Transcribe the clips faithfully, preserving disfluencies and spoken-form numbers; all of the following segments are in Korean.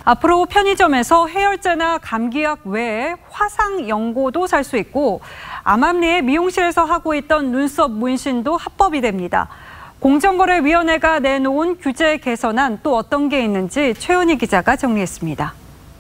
앞으로 편의점에서 해열제나 감기약 외에 화상 연고도 살 수 있고 암암리에 미용실에서 하고 있던 눈썹 문신도 합법이 됩니다. 공정거래위원회가 내놓은 규제 개선안 또 어떤 게 있는지 최은희 기자가 정리했습니다.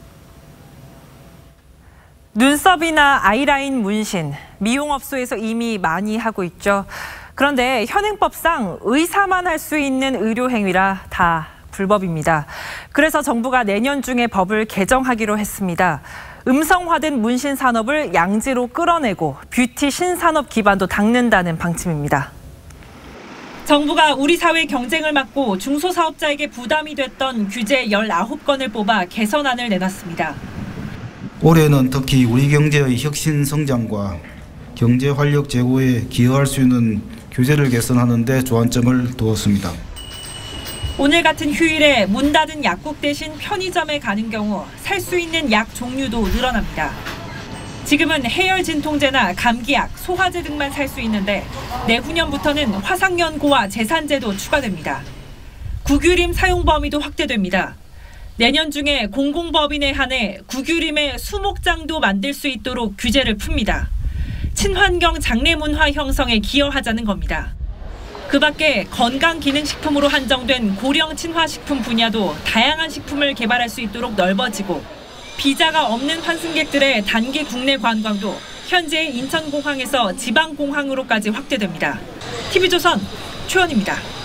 눈썹이나 아이라인 문신, 미용업소에서 이미 많이 하고 있죠. 그런데 현행법상 의사만 할 수 있는 의료 행위라 다 불법입니다. 그래서 정부가 내년 중에 법을 개정하기로 했습니다. 음성화된 문신 산업을 양지로 끌어내고 뷰티 신산업 기반도 닦는다는 방침입니다. 정부가 우리 사회 경쟁을 막고 중소사업자에게 부담이 됐던 규제 열아홉 건을 뽑아 개선안을 내놨습니다. 올해는 특히 우리 경제의 혁신 성장과 경제 활력 제고에 기여할 수 있는 규제를 개선하는 데 주안점을 두었습니다. 오늘 같은 휴일에 문 닫은 약국 대신 편의점에 가는 경우 살 수 있는 약 종류도 늘어납니다. 지금은 해열 진통제나 감기약, 소화제 등만 살 수 있는데 내후년부터는 화상연고와 제산제도 추가됩니다. 구규림 사용 범위도 확대됩니다. 내년 중에 공공법인에 한해 구규림의 수목장도 만들 수 있도록 규제를 풉니다. 친환경 장래문화 형성에 기여하자는 겁니다. 그 밖에 건강기능식품으로 한정된 고령 친화식품 분야도 다양한 식품을 개발할 수 있도록 넓어지고 비자가 없는 환승객들의 단기 국내 관광도 현재의 인천공항에서 지방공항으로까지 확대됩니다. 티비조선 최원입니다.